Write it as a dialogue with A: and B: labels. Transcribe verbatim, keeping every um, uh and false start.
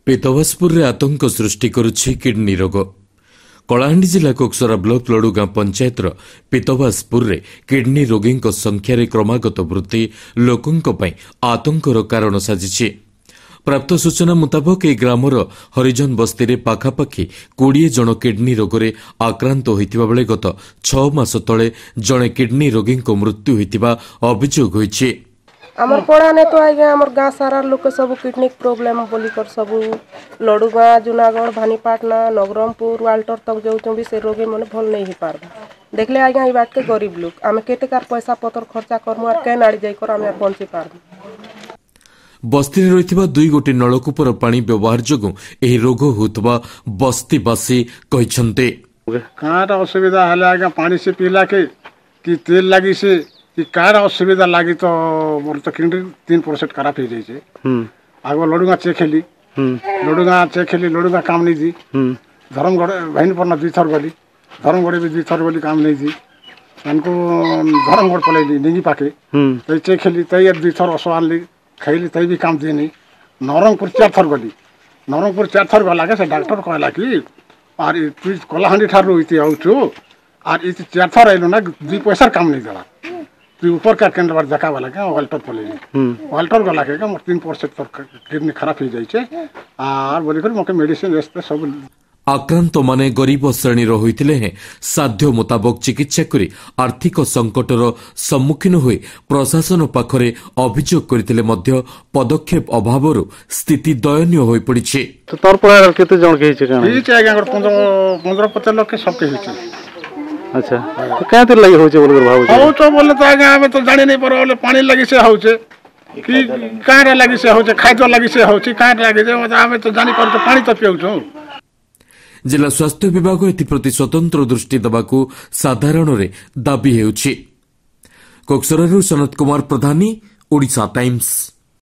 A: पीतवासपुर आतंक सृष्टि करुछि किडनी रोग। कलाहांडी जिला कोकसरा ब्लॉक लडुगां पंचायत पीतवासपुर रे किडनी रोगी संख्यार क्रमागत वृद्धि लोकों आतंकर कारण साजिछि। प्राप्त सूचना मुताबक এই গ্রামর হরিজন বস্তিরে পাখাপাখি কোড়িয়ে জন কিডনি রোগরে আক্রান্ত হইতিবা বেলে গত ছয় মাস তলে জনে কিডনি রোগীଙ୍କ মৃত্যু হইতিবা অভিযোগ হইছে।
B: আমার পড়ানে তো আগে আমার গাঁ সারা লোক সব কিডনি প্রবলেম বলি কর সব লডুগাঁ জুনাগড় ভানিপাটনা নবরঙ্গপুর ওয়াল্টর তক যাউছন भी से रोगी माने भल नहीं ही पारबा। देखले आगे ई बात के गरीब लोग आमे केते कार पैसा पतर खर्चा करमु और के नाड़ी जाई कर आमे पहुंची पारबा।
A: बस्ती रही दुई गोटी नलकूपर पानी व्यवहार जोगु एही रोग होतबा बस्तीवासी कहछन्ते।
C: कारा असुविधा हले आगे पानी से पीला के कि तेल लगी से कि कारा असुविधा लगी तो मोर तो किडनी तीन परसेंट खराब हो जाइए। आगो लडुगा चेक खेली लडुगा चेक खेली लडुगा काम नहीं दी धर्मगढ़ बहन पर दुई थर गली धर्मगढ़ भी दुई थर गली काम नहीं दी उनको धर्मगढ़ पलैली निंगी पाके तई चेक खेली तई दुई थर असो आनली खैली तई भी काम दिए नहीं। नवरंगपुर चार थर गली नवरंगपुर चार थर गला के से डॉक्टर कहला कि आर तु कलाहांडी ठारू इति आउछु आर इति चार थर आइलो ना दुई पैसा काम नहीं देला तु ऊपर का केंद्र बार जका वाला के वाल्टर पलेली वाल्टर गला के मोर तीन परसेंट तर किडनी खराब हो जाइछे आर बोली कर मके मेडिसिन रेस्ट सब
A: आक्रांत माने गरीब श्रेणी होइतिले हैं साध्य मुताबक चिकित्सा करी आर्थिक संकटर सम्मुखीन हुई प्रशासन पाखरे अभियोग करथिले मध्य पदक्षेप अभावरु स्थिति दयनीय होई पड़िछि।
D: तो तोर पर केते जण के हिचे कान
C: हिचे आगे पंद्रह पंद्रह पचास लोग के सब के हिचे।
D: अच्छा तो क्यातिर लगी होचे बोल कर भाऊ
C: हो तो बोले तो आगे हमें तो जानि नहीं परले पानी लगी से होचे कि कारे लगी से होचे खाद्य लगी से होचे कारे लगी से हमें तो जानि पर तो पानी तो पिउछो।
A: जिला स्वास्थ्य विभाग एप्रति स्वतंत्र दृष्टि देवाकू साधारण रे दाबी हेउछि। कोकसरारू सनत कुमार प्रधानी ओडिशा टाइम्स।